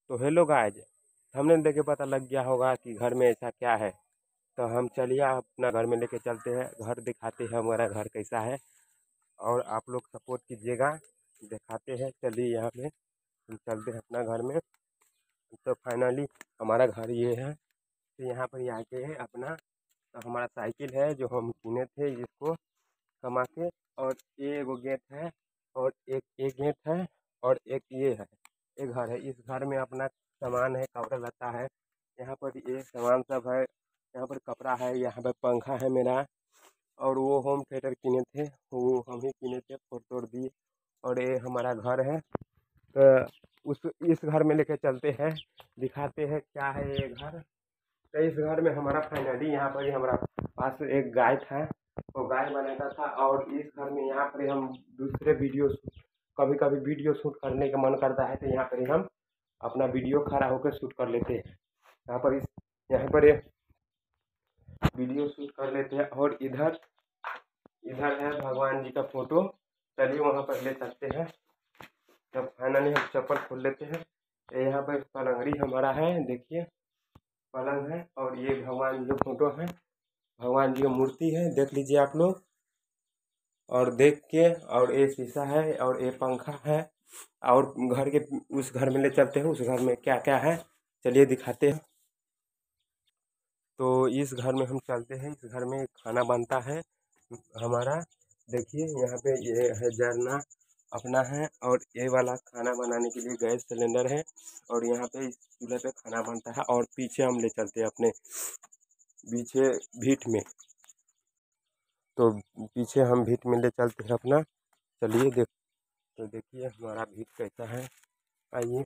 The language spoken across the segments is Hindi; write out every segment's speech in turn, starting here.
तो हेलो गाइज, थंबनेल देख के पता लग गया होगा कि घर में ऐसा क्या है। तो हम चलिए अपना घर में लेके चलते हैं, घर दिखाते हैं हमारा घर कैसा है और आप लोग सपोर्ट कीजिएगा। दिखाते हैं, चलिए यहाँ पे हम चलते हैं अपना घर में। तो फाइनली हमारा घर ये है। तो यहाँ पर ये आके है अपना, तो हमारा साइकिल है जो हम किने थे इसको कमा के। और ये वो गेट है और एक गेट है और एक ये है, एक घर है। इस घर में अपना सामान है, कपड़ा लत्ता है। यहाँ पर ये सामान सब है, यहाँ पर कपड़ा है, यहाँ पर पंखा है मेरा। और वो होम थिएटर किने थे, वो हम ही किने थे, फोड़ तोड़ दिए। और ये हमारा घर है। तो उस इस घर में लेके चलते हैं, दिखाते हैं क्या है ये घर। तो इस घर में हमारा फाइनली यहाँ पर ही हमारा पास एक गाय था, वो गाय बनाता था। और इस घर में यहाँ पर हम दूसरे वीडियो, कभी कभी वीडियो शूट करने का मन करता है तो यहाँ पर ही हम अपना वीडियो खड़ा होकर शूट कर लेते हैं। यहाँ पर ये वीडियो शूट कर लेते हैं। और इधर इधर है भगवान जी का फोटो, चलिए वहाँ पर ले सकते हैं। जब फाइनली हम चप्पल खोल लेते हैं, यहाँ पर पलंगड़ी हमारा है, देखिए पलंग है। और ये भगवान जी का फोटो है, भगवान जी की मूर्ति है, देख लीजिए आप लोग। और देख के, और ये शीशा है और ये पंखा है। और घर के उस घर में ले चलते हैं, उस घर में क्या क्या है चलिए दिखाते हैं। तो इस घर में हम चलते हैं, इस घर में खाना बनता है हमारा। देखिए यहाँ पे ये है जरना अपना है, और ये वाला खाना बनाने के लिए गैस सिलेंडर है। और यहाँ पे इस चूल्हे पे खाना बनता है। और पीछे हम ले चलते हैं अपने पीछे भीट में। तो पीछे हम भीट में ले चलते हैं अपना, चलिए देख। तो देखिए हमारा भीट कैसा है, आइए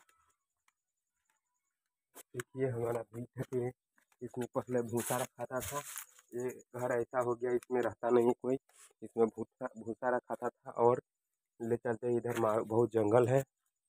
देखिए हमारा भीट है। ये इसमें पहले भूसा रखा था, ये घर ऐसा हो गया, इसमें रहता नहीं कोई, इसमें भूसा भूसा रखा था। और ले चलते हैं इधर, बहुत जंगल है।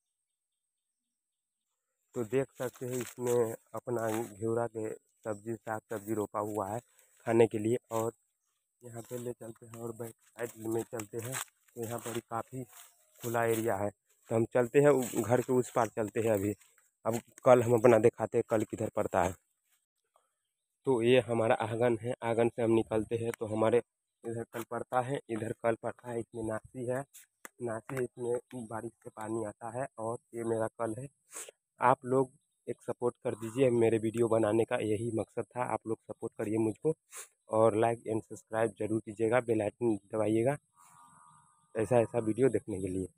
तो देख सकते हैं इसमें अपना घेवड़ा के सब्जी, साग सब्जी रोपा हुआ है खाने के लिए। और यहाँ पे ले चलते हैं और बैक साइड में चलते हैं, तो यहाँ पर काफ़ी खुला एरिया है। तो हम चलते हैं घर के उस पार चलते हैं अभी। अब कल हम अपना दिखाते हैं कल किधर पड़ता है। तो ये हमारा आंगन है, आंगन से हम निकलते हैं तो हमारे इधर कल पड़ता है, इधर कल पड़ता है। इसमें नासी है, नासी, इसमें बारिश से पानी आता है। और ये मेरा कल है। आप लोग एक सपोर्ट कर दीजिए, मेरे वीडियो बनाने का यही मकसद था। आप लोग सपोर्ट करिए मुझको, और लाइक एंड सब्सक्राइब जरूर कीजिएगा, बेल आइकन दबाइएगा ऐसा ऐसा वीडियो देखने के लिए।